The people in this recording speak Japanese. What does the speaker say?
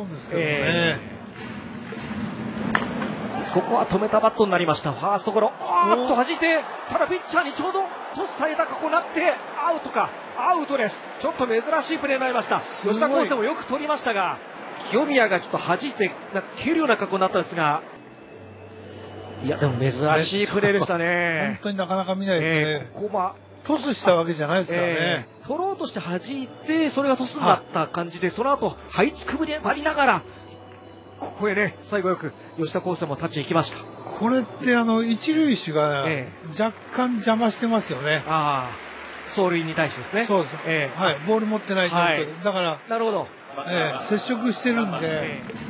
うんですけどね。 ここは止めたバットになりました。ファーストゴロ。弾いて、ただピッチャーにちょうどトスされたかこなってアウトか。アウトです。ちょっと珍しいプレーになりました。吉田康生もよく取りましたが、清宮がちょっと弾いて蹴るような格好になったんですが、いやでも珍しいプレーでしたね。 本当になかなか見ないですね。 ここはトスしたわけじゃないですからね。 取ろうとして弾いて、それがトスになった感じで、その後這いつくぶり割りながら、ここへね、最後よく吉田康生も立ちに行きました。 これって一塁手が若干邪魔してますよね。 走塁に対してですね。 そうです。はい、ボール持ってない状況で、だから、 なるほど。 接触してるんで。